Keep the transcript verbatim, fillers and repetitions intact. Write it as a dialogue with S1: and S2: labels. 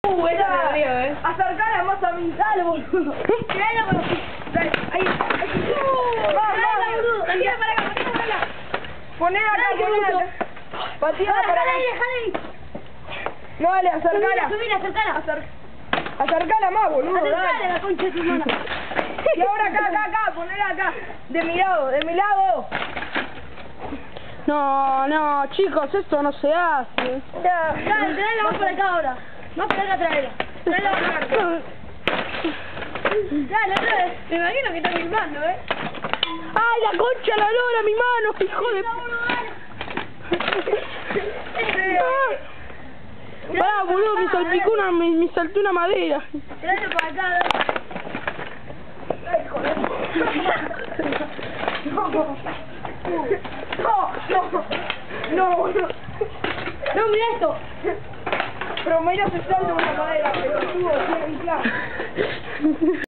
S1: Uh, esa me dolió, eh.
S2: Acercala más a mí. Dale, boludo.
S1: Tirala, boludo.
S2: Dale, ahí.
S1: Uh, tirala, boludo. Tira para acá, tira para acá.
S2: Ponela acá,
S1: Dale,
S2: ponela
S1: boludo.
S2: acá. Pateala para
S1: Dale,
S2: acá.
S1: ahí, dejala ahí.
S2: No, dale, acercala.
S1: Subila, subila, acercala.
S2: Acer- Acercala más, boludo.
S1: Acercala
S2: Dale.
S1: la concha de tu hermana.
S2: Y ahora acá, acá, acá, ponela acá. De mi lado, de mi lado.
S3: No, no, chicos, esto no se hace.
S2: Ya.
S1: Dale, traela más por acá ahora. Más por acá, traela. Traela más por acá. Dale, otra vez. Me imagino que está filmando, ¿eh?
S3: ¡Ay, la concha de la lora, mi mano, hijo de... Ah. Pará, boludo, me salpicó una, me, me saltó una madera.
S1: Traela para acá, dale.
S2: Ay, joder. No. No, no. No, no.
S1: No, mira esto.
S2: Pero mira, se salta una madera, pero estuvo bien, claro.